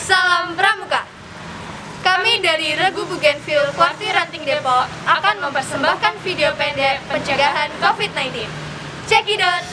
Salam Pramuka. Kami dari Regu Bougainville, Kuarti Ranting Depok akan mempersembahkan video pendek pencegahan COVID-19. Check it out!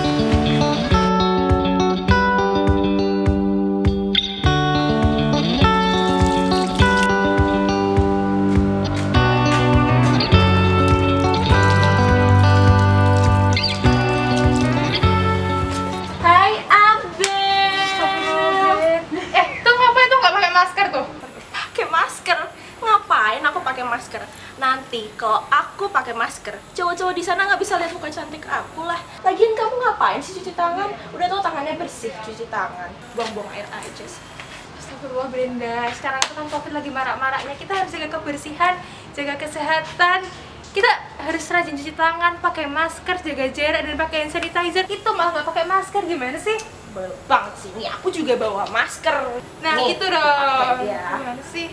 Masker. Nanti kalau aku pakai masker, cowok-cowok di sana nggak bisa lihat muka cantik aku lah. Lagian kamu ngapain sih cuci tangan? Udah tau tangannya bersih, cuci tangan. Buang-buang air aja sih. Astagfirullah Brenda, sekarang itu kan COVID lagi marak-maraknya. Kita harus jaga kebersihan, jaga kesehatan. Kita harus rajin cuci tangan, pakai masker, jaga jarak, dan pakai hand sanitizer. Itu malah nggak pakai masker, gimana sih? Belum banget sih, nih aku juga bawa masker. Nah nih, gitu dong, ya. gimana sih?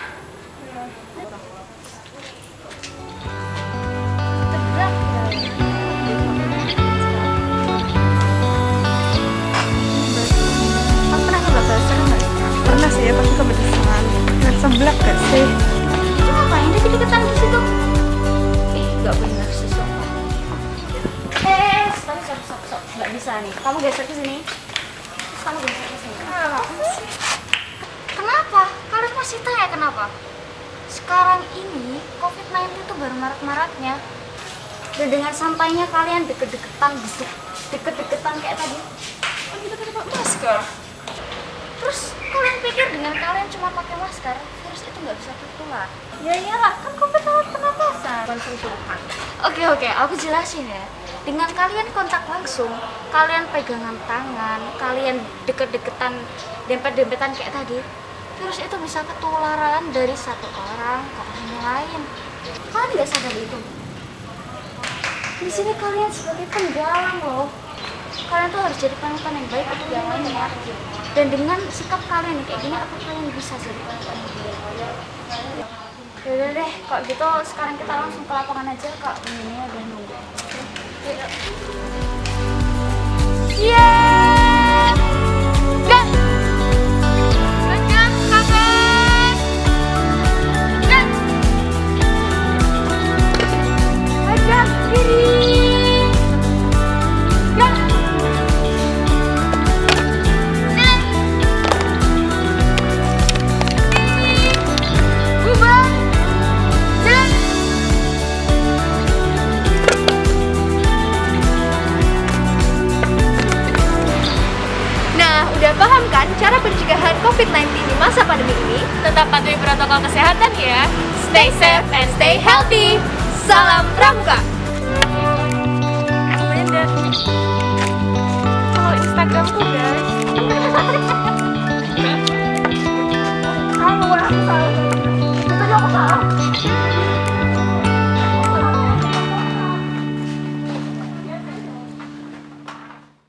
Pernah sih ya, tapi kepedesan. Kan seblak gak sih? Itu ngapain dia diketan di situ? Gak bener sih, Sok. Stop. Gak bisa nih. Kamu geser ke sini. Terus kamu geser ke sini. Kenapa? Kalian masih tanya kenapa? Sekarang ini COVID-19 itu baru marak-maraknya. Dan dengan santainya kalian deket-deketan kayak tadi. Kan kita pakai masker. Terus kalian pikir dengan kalian cuma pakai masker, virus itu nggak bisa tertular? Ya iyalah, kan COVID lewat pernapasan. Oke, aku jelasin ya. Dengan kalian kontak langsung, kalian pegangan tangan, kalian deket-deketan, dempet-dempetan kayak tadi, virus itu bisa ketularan dari satu orang ke orang yang lain. Kalian nggak sadar itu? Di sini kalian sebagai penggalang loh. Kalian tuh harus jadi panutan yang baik untuk yang lainnya. Dan dengan sikap kalian kayak gini, apa kalian bisa jadi panutan yang baik? Yaudah deh, kok gitu sekarang kita langsung ke lapangan aja, Kak. Ini udah nunggu. Yeah! Dan Bajang kangen! Dan Bajang kiri! Udah paham kan cara pencegahan COVID-19 di masa pandemi ini? Tetap patuhi protokol kesehatan ya. Stay safe and stay healthy. Salam Pramuka.